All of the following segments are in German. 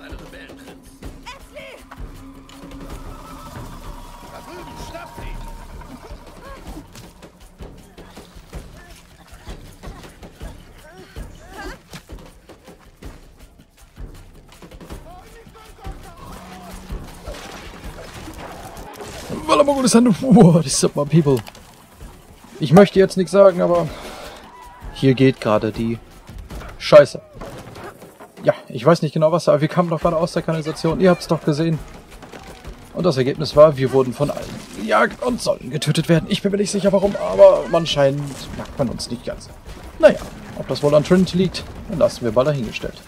ein Rebellenprinz. Ashley! Da drüben, schnapp sie! What is up, my people? Ich möchte jetzt nichts sagen, aber hier geht gerade die Scheiße. Ja, ich weiß nicht genau was, aber wir kamen doch gerade aus der Kanalisation. Ihr habt es doch gesehen. Und das Ergebnis war, wir wurden von allen gejagt und sollen getötet werden. Ich bin mir nicht sicher warum, aber anscheinend mag man uns nicht ganz. Naja, ob das wohl an Trinity liegt, dann lassen wir mal dahingestellt.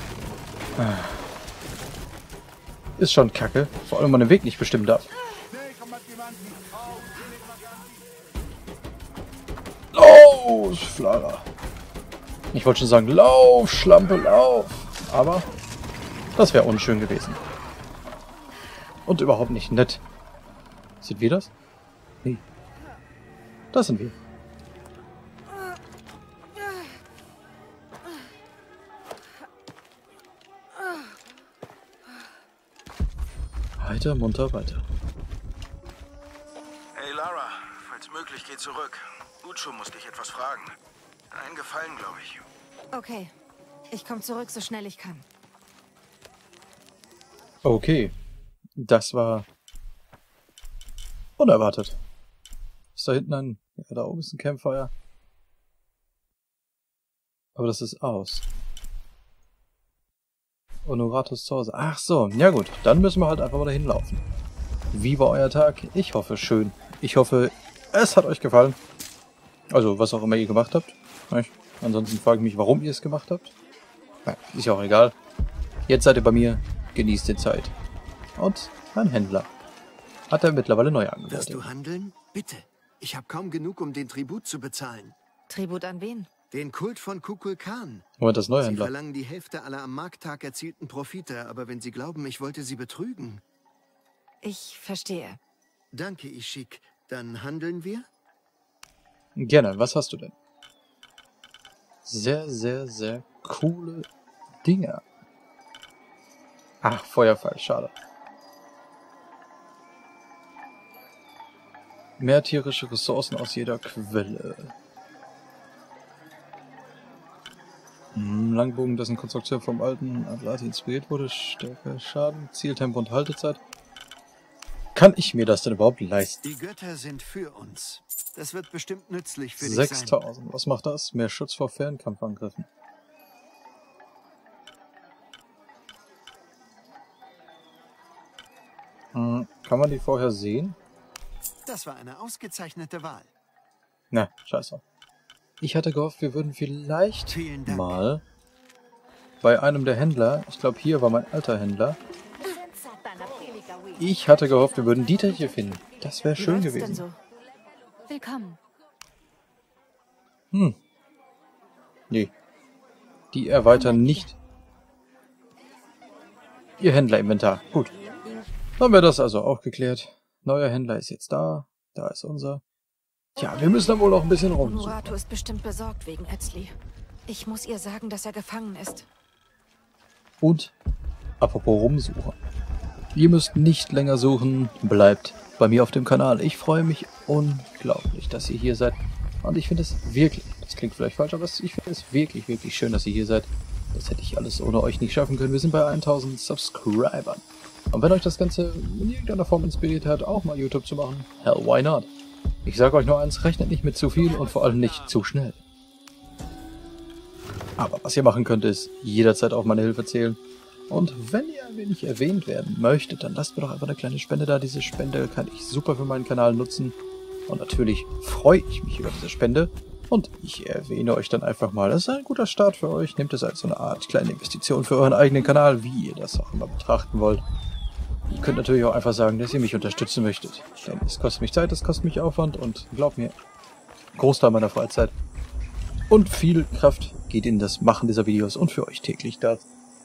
Ist schon kacke, vor allem wenn man den Weg nicht bestimmen darf. Los, Flader. Ich wollte schon sagen, lauf, Schlampe, lauf. Aber das wäre unschön gewesen. Und überhaupt nicht nett. Sind wir das? Nee. Das sind wir. Heiter, munter, weiter. Hey Lara, falls möglich, geh zurück. Ucho muss dich etwas fragen. Einen Gefallen, glaube ich. Okay. Ich komme zurück, so schnell ich kann. Okay. Das war unerwartet. Ist da hinten ein... Ja, da oben ist ein Campfire. Aber das ist aus. Honoratus zu Hause. Ach so, ja gut. Dann müssen wir halt einfach mal dahin laufen. Wie war euer Tag? Ich hoffe schön. Ich hoffe, es hat euch gefallen. Also, was auch immer ihr gemacht habt. Nicht? Ansonsten frage ich mich, warum ihr es gemacht habt. Ja, ist ja auch egal. Jetzt seid ihr bei mir. Genießt die Zeit. Und ein Händler. Hat er mittlerweile neu angeboten. Wirst du handeln? Bitte. Ich habe kaum genug, um den Tribut zu bezahlen. Tribut an wen? Den Kult von Kukulkan. Moment, das Sie Neuhändler. verlangen die Hälfte aller am Markttag erzielten Profite, aber wenn Sie glauben, ich wollte Sie betrügen. Ich verstehe. Danke, Ishik. Dann handeln wir? Gerne, was hast du denn? Sehr, sehr, sehr coole Dinger. Ach, Feuerfall, schade. Mehr tierische Ressourcen aus jeder Quelle. Langbogen, dessen Konstruktion vom alten Atlati inspiriert wurde. Stärke, Schaden, Zieltempo und Haltezeit. Kann ich mir das denn überhaupt leisten? Die Götter sind für uns. Das wird bestimmt nützlich für dich sein. 6000. Was macht das? Mehr Schutz vor Fernkampfangriffen. Kann man die vorher sehen? Das war eine ausgezeichnete Wahl. Na, scheiße. Ich hatte gehofft, wir würden vielleicht Vielen Dank. mal bei einem der Händler, ich glaube hier war mein alter Händler, ich hatte gehofft, wir würden Dieter hier finden. Das wäre Wie schön läuft's denn gewesen. so? Willkommen. Nee. Die erweitern nicht ihr Händlerinventar. Gut. Dann haben wir das also auch geklärt. Neuer Händler ist jetzt da. Da ist unser. Tja, wir müssen dann wohl noch ein bisschen rumsuchen. Honorato ist bestimmt besorgt wegen Etzli. Ich muss ihr sagen, dass er gefangen ist. Und, apropos rumsuchen. Ihr müsst nicht länger suchen. Bleibt bei mir auf dem Kanal. Ich freue mich unglaublich, dass ihr hier seid. Und ich finde es wirklich, das klingt vielleicht falsch, aber ich finde es wirklich, wirklich schön, dass ihr hier seid. Das hätte ich alles ohne euch nicht schaffen können. Wir sind bei 1000 Subscribern. Und wenn euch das Ganze in irgendeiner Form inspiriert hat, auch mal YouTube zu machen, hell, why not? Ich sage euch nur eins, rechnet nicht mit zu viel und vor allem nicht zu schnell. Aber was ihr machen könnt, ist jederzeit auf meine Hilfe zählen. Und wenn ihr ein wenig erwähnt werden möchtet, dann lasst mir doch einfach eine kleine Spende da. Diese Spende kann ich super für meinen Kanal nutzen. Und natürlich freue ich mich über diese Spende. Und ich erwähne euch dann einfach mal. Das ist ein guter Start für euch. Nehmt es als so eine Art kleine Investition für euren eigenen Kanal, wie ihr das auch immer betrachten wollt. Ihr könnt natürlich auch einfach sagen, dass ihr mich unterstützen möchtet. Denn es kostet mich Zeit, es kostet mich Aufwand und glaubt mir, Großteil meiner Freizeit und viel Kraft geht in das Machen dieser Videos und für euch täglich da.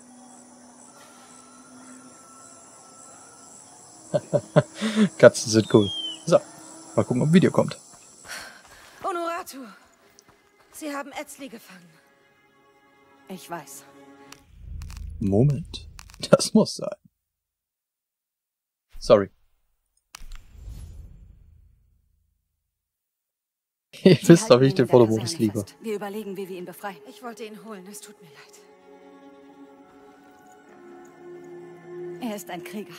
Katzen sind cool. So, mal gucken, ob ein Video kommt. Honorato! Sie haben Etzli gefangen. Ich weiß. Moment. Das muss sein. Sorry. Ihr wisst doch, wie ich den Fotomodus liebe. Wir überlegen, wie wir ihn befreien. Ich wollte ihn holen, es tut mir leid. Er ist ein Krieger.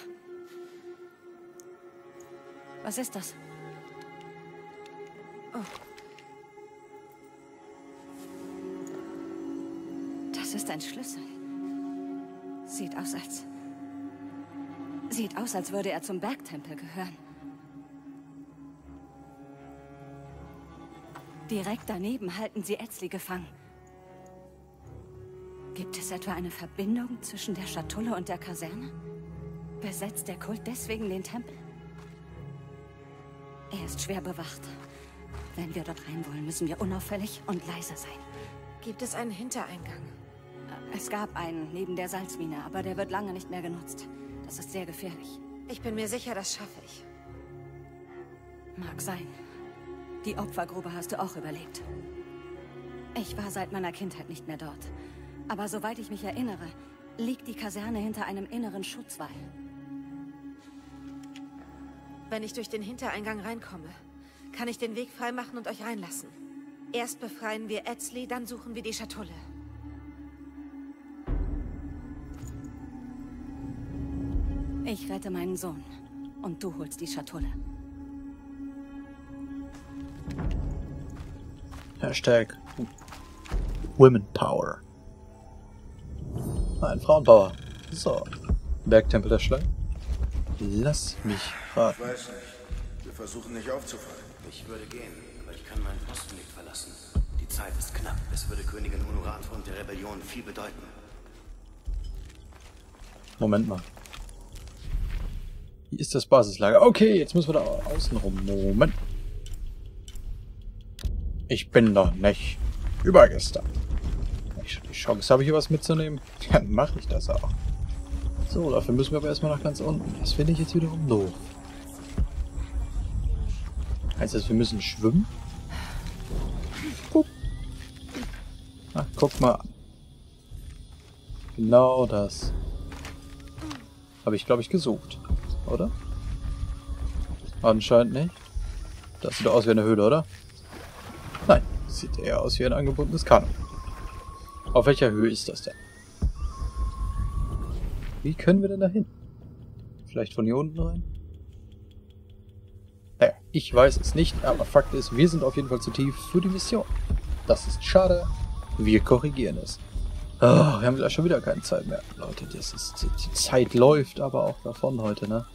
Was ist das? Oh. Das ist ein Schlüssel. Sieht aus, als würde er zum Bergtempel gehören. Direkt daneben halten sie Ezli gefangen. Gibt es etwa eine Verbindung zwischen der Schatulle und der Kaserne? Besetzt der Kult deswegen den Tempel? Er ist schwer bewacht. Wenn wir dort rein wollen, müssen wir unauffällig und leise sein. Gibt es einen Hintereingang? Es gab einen neben der Salzmine, aber der wird lange nicht mehr genutzt. Das ist sehr gefährlich. Ich bin mir sicher, das schaffe ich. Mag sein. Die Opfergrube hast du auch überlebt. Ich war seit meiner Kindheit nicht mehr dort. Aber soweit ich mich erinnere, liegt die Kaserne hinter einem inneren Schutzwall. Wenn ich durch den Hintereingang reinkomme, kann ich den Weg freimachen und euch reinlassen. Erst befreien wir Ezli, dann suchen wir die Schatulle. Ich rette meinen Sohn. Und du holst die Schatulle. Hashtag Women Power. Nein, Frauenpower. So. Bergtempel der Schlange. Lass mich raten. Ich weiß nicht. Wir versuchen nicht aufzufallen. Ich würde gehen, aber ich kann meinen Posten nicht verlassen. Die Zeit ist knapp. Es würde Königin Honorato und der Rebellion viel bedeuten. Moment mal. Hier ist das Basislager. Okay, jetzt müssen wir da außen rum. Moment. Ich bin noch nicht übergestern. Wenn ich schon die Chance habe, hier was mitzunehmen, dann mache ich das auch. So, dafür müssen wir aber erstmal nach ganz unten. Das finde ich jetzt wiederum doof. Heißt das, wir müssen schwimmen? Guck. Ach, guck mal an. Genau das. Habe ich, glaube ich, gesucht. Oder? Anscheinend nicht. Das sieht doch aus wie eine Höhle, oder? Nein, sieht eher aus wie ein angebundenes Kanu. Auf welcher Höhe ist das denn? Wie können wir denn da hin? Vielleicht von hier unten rein? Naja, ich weiß es nicht, aber Fakt ist, wir sind auf jeden Fall zu tief für die Mission. Das ist schade. Wir korrigieren es. Oh, wir haben gleich schon wieder keine Zeit mehr. Leute, die Zeit läuft aber auch davon heute, ne?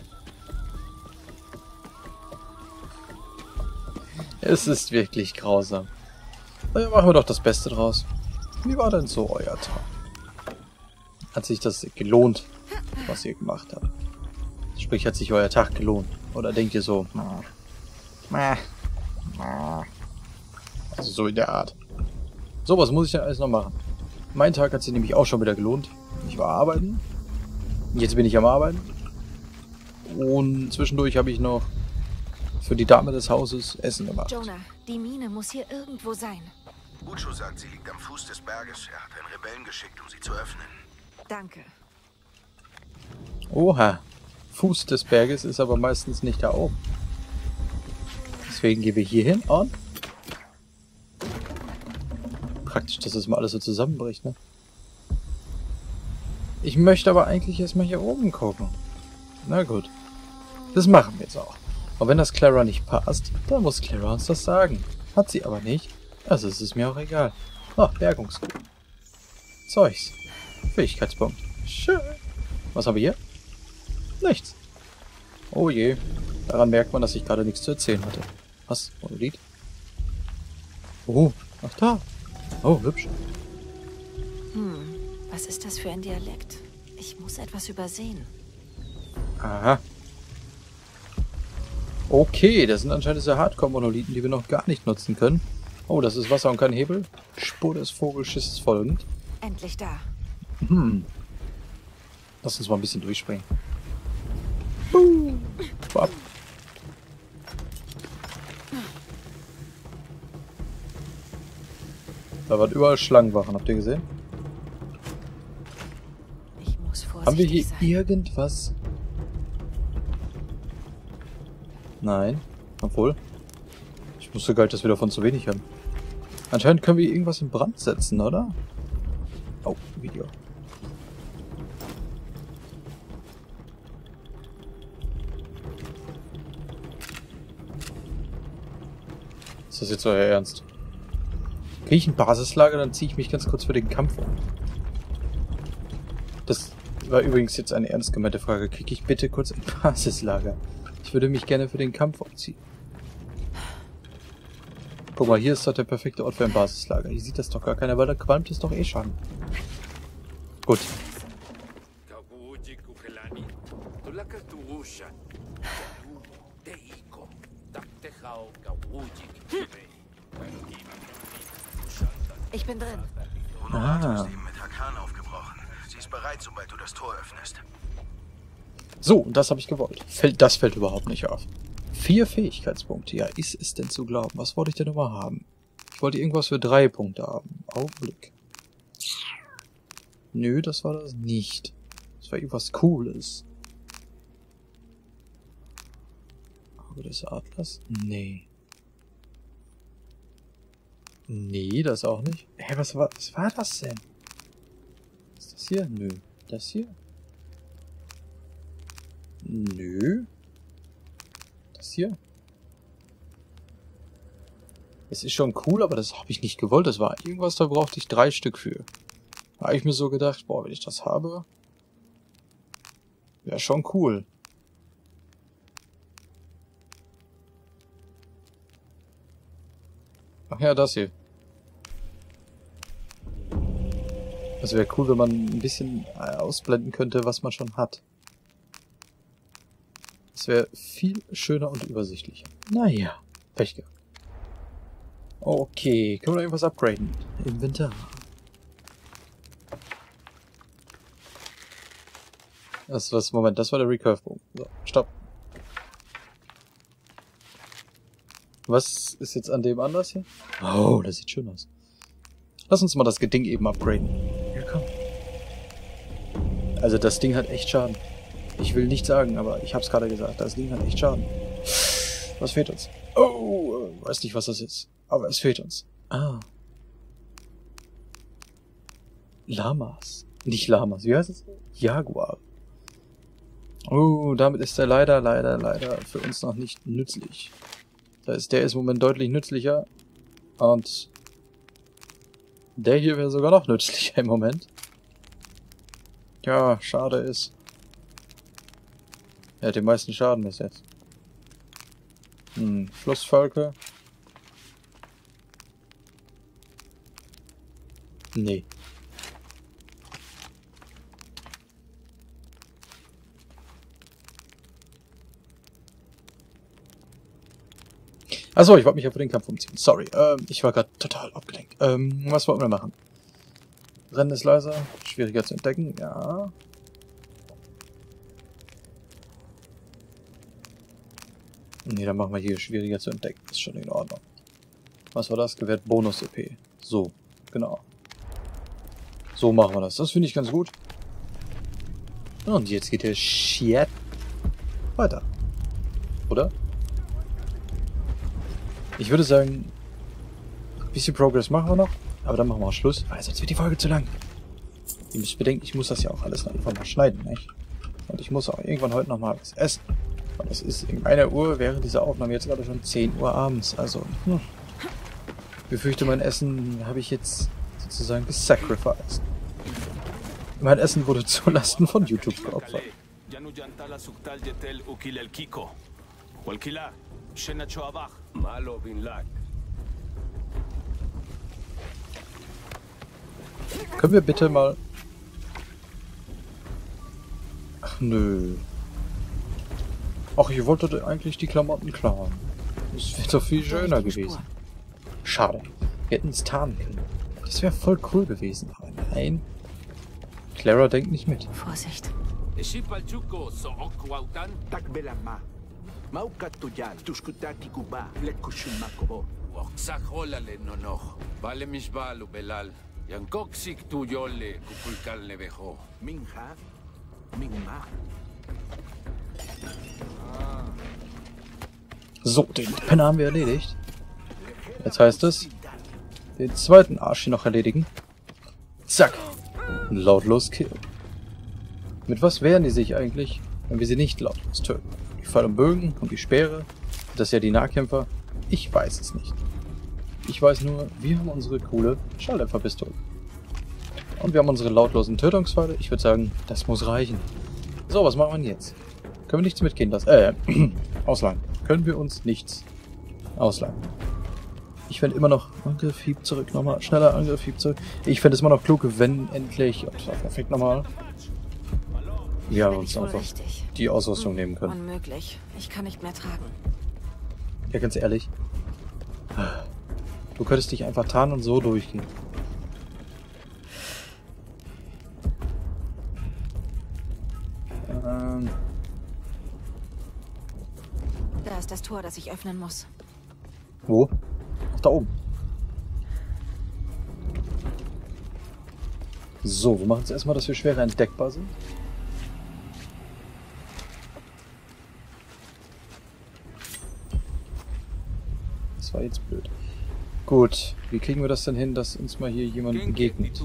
Es ist wirklich grausam. Naja, machen wir doch das Beste draus. Wie war denn so euer Tag? Hat sich das gelohnt, was ihr gemacht habt? Sprich, hat sich euer Tag gelohnt? Oder denkt ihr so, also so in der Art. So, was muss ich denn alles noch machen? Mein Tag hat sich nämlich auch schon wieder gelohnt. Ich war arbeiten. Jetzt bin ich am Arbeiten. Und zwischendurch habe ich noch für die Dame des Hauses Essen gemacht. Jonah, die Mine muss hier irgendwo sein. Ucho sagt, sie liegt am Fuß des Berges. Er hat einen Rebellen geschickt, um sie zu öffnen. Danke. Oha. Fuß des Berges ist aber meistens nicht da oben. Deswegen gehen wir hier hin und... Praktisch, dass das mal alles so zusammenbricht, ne? Ich möchte aber eigentlich erstmal hier oben gucken. Na gut. Das machen wir jetzt auch. Und wenn das Clara nicht passt, dann muss Clara uns das sagen. Hat sie aber nicht. Also es ist mir auch egal. Ach, Bergungsgut. Zeugs. Fähigkeitspunkt. Schön. Was haben wir hier? Nichts. Oh je. Daran merkt man, dass ich gerade nichts zu erzählen hatte. Was? Monolith? Oh, ach da. Oh, hübsch. Was ist das für ein Dialekt? Ich muss etwas übersehen. Aha. Okay, das sind anscheinend diese Hardcore-Monolithen, die wir noch gar nicht nutzen können. Oh, das ist Wasser und kein Hebel. Spur des Vogelschisses folgend. Endlich da. Lass uns mal ein bisschen durchspringen. Ab. Da waren überall Schlangenwachen, habt ihr gesehen? Ich muss vorsichtig Haben wir hier vorsichtig sein. irgendwas? Nein. Obwohl. Ich wusste gar nicht, dass wir davon zu wenig haben. Anscheinend können wir irgendwas in Brand setzen, oder? Oh, Video. Ist das jetzt euer Ernst? Kriege ich ein Basislager, dann ziehe ich mich ganz kurz für den Kampf um. Das war übrigens jetzt eine ernst gemeinte Frage. Kriege ich bitte kurz ein Basislager? Ich würde mich gerne für den Kampf umziehen. Guck mal, hier ist doch der perfekte Ort für ein Basislager. Hier sieht das doch gar keiner, weil da qualmt es doch eh schon. Gut. Ich bin drin. Honorator ist eben mit Hakan aufgebrochen. Sie ist bereit, sobald du das Tor öffnest. So, und das habe ich gewollt. Das fällt überhaupt nicht auf. 4 Fähigkeitspunkte. Ja, ist es denn zu glauben? Was wollte ich denn immer haben? Ich wollte irgendwas für 3 Punkte haben. Augenblick. Nö, das war das nicht. Das war irgendwas Cooles. Auge des Adlers? Nee. Nee, das auch nicht. Hä, was war das denn? Ist das hier? Nö. Das hier? Nö. Das hier? Es ist schon cool, aber das habe ich nicht gewollt. Das war irgendwas, da brauchte ich 3 Stück für. Da habe ich mir so gedacht, boah, wenn ich das habe, wäre schon cool. Ach ja, das hier. Das wäre cool, wenn man ein bisschen ausblenden könnte, was man schon hat. Das wäre viel schöner und übersichtlicher. Naja, Pech gehabt. Okay, können wir noch irgendwas upgraden? Inventar. Moment, das war der Recurve-Bogen. So, stopp. Was ist jetzt an dem anders hier? Oh, das sieht schön aus. Lass uns mal das Ding eben upgraden. Ja, komm. Also das Ding hat echt Schaden. Ich will nicht sagen, aber ich hab's gerade gesagt. Das Ding hat echt Schaden. Was fehlt uns? Oh, weiß nicht, was das ist. Aber es fehlt uns. Ah. Lamas. Nicht Lamas. Wie heißt es? Jaguar. Oh, damit ist er leider für uns noch nicht nützlich. Das heißt, der ist im Moment deutlich nützlicher. Und der hier wäre sogar noch nützlicher im Moment. Ja, schade ist. Er hat den meisten Schaden bis jetzt. Flussvölker. Nee. Achso, ich wollte mich ja für den Kampf umziehen. Sorry, ich war gerade total abgelenkt. Was wollten wir machen? Rennen ist leiser, schwieriger zu entdecken, ja. Nee, dann machen wir hier schwieriger zu entdecken. Ist schon in Ordnung. Was war das? Gewährt Bonus-EP. So, genau. So machen wir das. Das finde ich ganz gut. Und jetzt geht der Shit weiter. Oder? Ich würde sagen, ein bisschen Progress machen wir noch, aber dann machen wir auch Schluss, weil sonst wird die Folge zu lang. Ihr müsst bedenken, ich muss das ja auch alles noch einfach mal schneiden, nicht? Und ich muss auch irgendwann heute noch mal was essen. Und es ist um 1 Uhr, während dieser Aufnahme jetzt gerade schon 10 Uhr abends. Also, ich befürchte, mein Essen habe ich jetzt sozusagen gesacrificed. Mein Essen wurde zulasten von YouTube geopfert. Können wir bitte mal... Ach nö. Ach, ich wollte eigentlich die Klamotten klauen. Das wäre doch viel schöner gewesen. Schade. Wir hätten es tarnen können. Das wäre voll cool gewesen. Aber nein. Clara denkt nicht mit. Vorsicht. So, den Penner haben wir erledigt. Jetzt heißt es, den zweiten Arsch hier noch erledigen. Zack. Lautlos Kill. Mit was wehren die sich eigentlich, wenn wir sie nicht lautlos töten? Die Pfeil und Bögen und die Speere? Das sind ja die Nahkämpfer? Ich weiß es nicht. Ich weiß nur, wir haben unsere coole Schalldämpferpistole. Und wir haben unsere lautlosen Tötungspfeile. Ich würde sagen, das muss reichen. So, was machen wir jetzt? Können wir nichts mitgehen lassen? Ausleihen. Können wir uns nichts ausleihen. Ich fände immer noch... Angriff, Hieb zurück, nochmal. Schneller Angriff, Hieb zurück. Ich fände es immer noch klug, wenn endlich... Oh, das war perfekt nochmal. Wir uns einfach die Ausrüstung nehmen können. Unmöglich. Ich kann nicht mehr tragen. Ja, ganz ehrlich. Du könntest dich einfach tarnen und so durchgehen. Da ist das Tor, das ich öffnen muss. Wo? Ach, da oben. So, wir machen jetzt erstmal, dass wir schwerer entdeckbar sind. Das war jetzt blöd. Gut, wie kriegen wir das denn hin, dass uns mal hier jemand begegnet?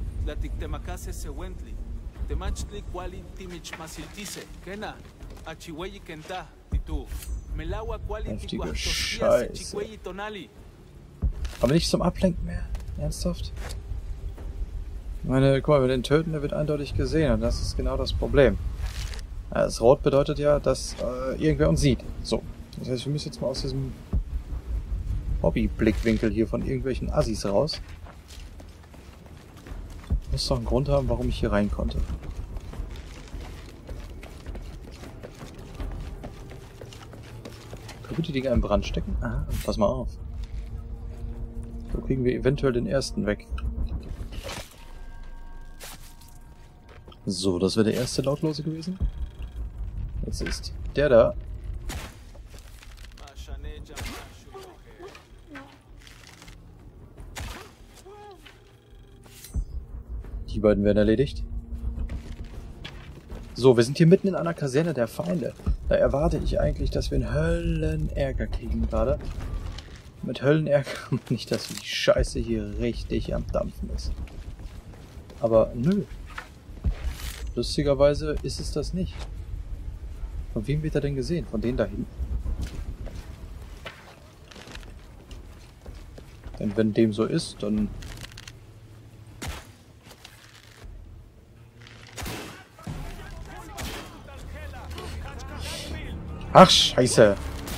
Heftige Scheiße. Aber nicht zum Ablenken mehr. Ernsthaft? Ich meine, guck mal, mit den Töten, der wird eindeutig gesehen und das ist genau das Problem. Das Rot bedeutet ja, dass irgendwer uns sieht. So, das heißt, wir müssen jetzt mal aus diesem Hobby-Blickwinkel hier von irgendwelchen Assis raus. Muss doch einen Grund haben, warum ich hier rein konnte. Können wir die Dinger in Brand stecken? Ah, pass mal auf. So kriegen wir eventuell den ersten weg. So, das wäre der erste Lautlose gewesen. Jetzt ist der da. Die beiden werden erledigt. So, wir sind hier mitten in einer Kaserne der Feinde. Da erwarte ich eigentlich, dass wir einen Höllenärger kriegen gerade. Mit Höllenärger nicht, dass die Scheiße hier richtig am Dampfen ist. Aber nö. Lustigerweise ist es das nicht. Von wem wird er denn gesehen? Von denen da hinten? Denn wenn dem so ist, dann... Ach, Scheiße.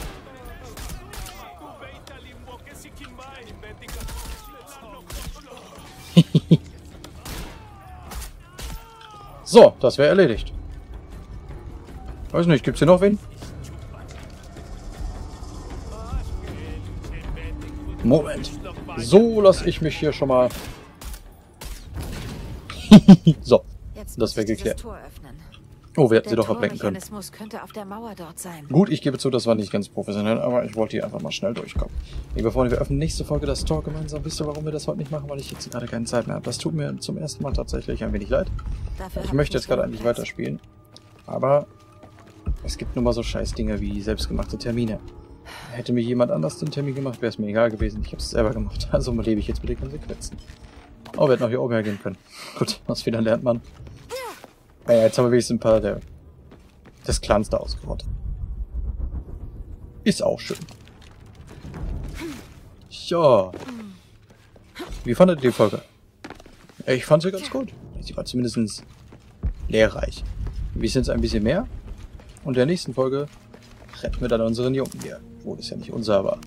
So, das wäre erledigt. Weiß nicht, gibt's hier noch wen? Moment. So lasse ich mich hier schon mal... So, das wäre geklärt. Oh, wir hätten sie doch ablenken können. Könnte auf der Mauer dort sein. Gut, ich gebe zu, das war nicht ganz professionell, aber ich wollte hier einfach mal schnell durchkommen. Liebe Freunde, wir öffnen nächste Folge das Tor gemeinsam. Wisst ihr, warum wir das heute nicht machen? Weil ich jetzt gerade keine Zeit mehr habe. Das tut mir zum ersten Mal tatsächlich ein wenig leid. Ich möchte jetzt gerade eigentlich weiterspielen. Aber es gibt nun mal so scheiß Dinge wie selbstgemachte Termine. Hätte mir jemand anders den Termin gemacht, wäre es mir egal gewesen. Ich habe es selber gemacht. Also lebe ich jetzt mit den Konsequenzen. Oh, wir hätten noch hier oben hergehen können. Gut, was wieder lernt man. Naja, jetzt haben wir wenigstens ein paar des Clans da ausgerottet. Ist auch schön. Ja. Wie fandet ihr die Folge? Ich fand sie ganz gut. Sie war zumindest lehrreich. Wir sind es ein bisschen mehr. Und in der nächsten Folge retten wir dann unseren Jungen hier. Obwohl das ja nicht unser war.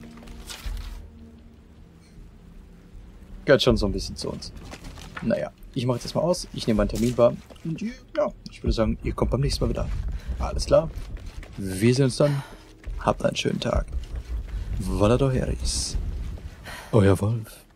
Gehört schon so ein bisschen zu uns. Naja, ich mache jetzt erstmal aus. Ich nehme meinen Termin wahr. Und ja, ich würde sagen, ihr kommt beim nächsten Mal wieder. Alles klar. Wir sehen uns dann. Habt einen schönen Tag. Valadoheris. Euer Wolf.